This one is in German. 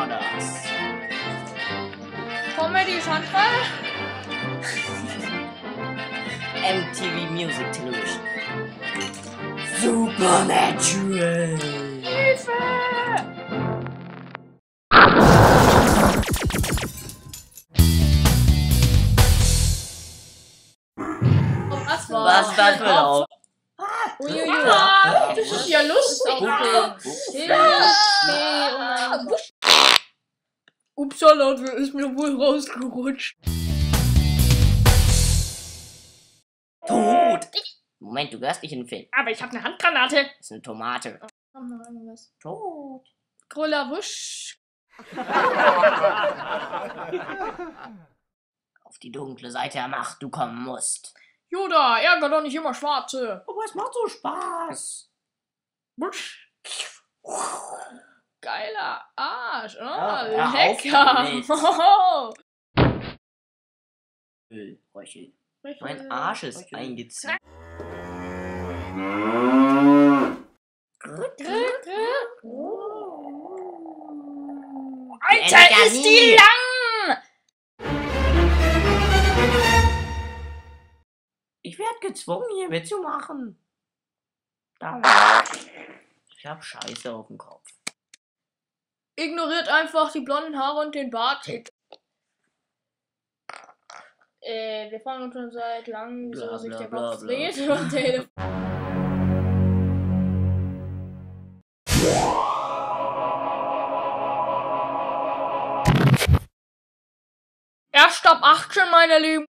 Brothers. Comedy Central. MTV Music Television. Supernatural. Hilfe! Was das für Lauf? Uiuiui. Ja. Das ist ja lustig. Upsala, ist mir wohl rausgerutscht. Tot. Moment, du gehörst nicht in den Film. Aber ich habe eine Handgranate. Das ist eine Tomate. Komm noch irgendwas. Tot. Grüller Wusch. Auf die dunkle Seite der Macht du kommen musst. Yoda, ärger doch nicht immer Schwarze. Aber es macht so Spaß. Wusch. Geiler Arsch. Ja, Oh, hör auf lecker. damit. Hoho. Röchel. Mein Arsch ist eingezogen. Alter, ist die lang! Ich werde gezwungen, hier mitzumachen. Ich hab Scheiße auf dem Kopf. Ignoriert einfach die blonden Haare und den Bart. Wir fragen uns schon seit langem, wieso Bla, sich bla, der bla, Kopf bla. dreht und Telefon. Erst ab 18, meine Lieben.